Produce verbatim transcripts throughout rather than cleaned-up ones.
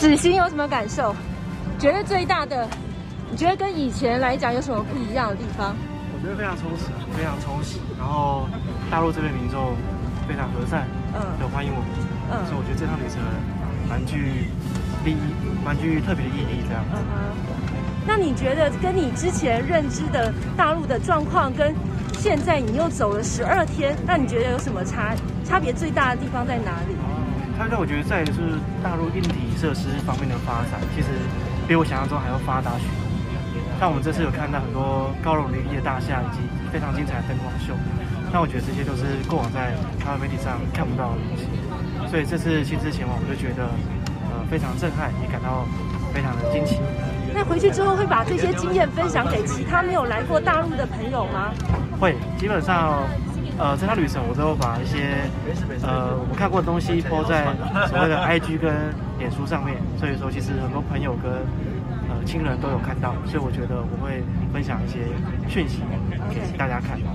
此行有什么感受？觉得最大的，你觉得跟以前来讲有什么不一样的地方？ 我觉得非常充实，非常充实。然后大陆这边民众非常和善，嗯，有欢迎我们，嗯，所以我觉得这趟旅程蛮具意义，蛮具特别的意义这样。嗯哼。 那你觉得跟你之前认知的大陆的状况，跟现在你又走了十二天，那你觉得有什么差差别？最大的地方在哪里？ 差别我觉得在于是大陆硬体设施方面的发展，其实比我想象中还要发达许多。像我们这次有看到很多高楼林立的大厦，以及非常精彩的灯光秀。那我觉得这些都是过往在台湾媒体上看不到的东西，所以这次亲自前往，我就觉得呃非常震撼，也感到非常的惊奇。 那回去之后会把这些经验分享给其他没有来过大陆的朋友吗？ 会，基本上，呃，这趟旅程我都把一些呃我看过的东西 po 在所谓的 I G 跟脸书上面，所以说其实很多朋友跟呃亲人都有看到，所以我觉得我会分享一些讯息给大家看。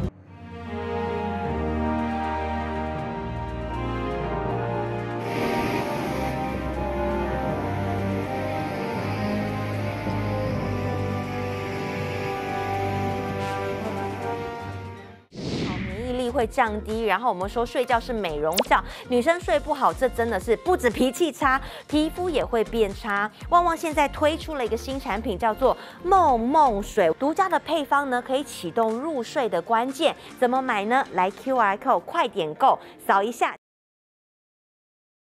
会降低，然后我们说睡觉是美容觉，女生睡不好，这真的是不止脾气差，皮肤也会变差。旺旺现在推出了一个新产品，叫做梦梦水，独家的配方呢，可以启动入睡的关键。怎么买呢？来 Q R code 快点购，扫一下